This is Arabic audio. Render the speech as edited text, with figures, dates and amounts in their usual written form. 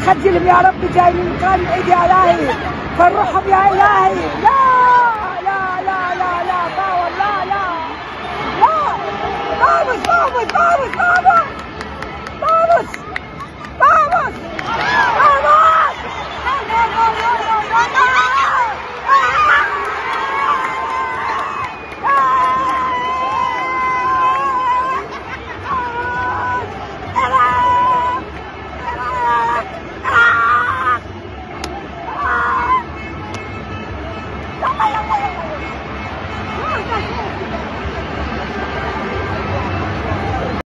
خجلهم يا رب جاي من مكان بعيد يا الهي، فرحهم يا الهي. لا لا لا لا لا والله لا لا. قامت قامت قامت قامت.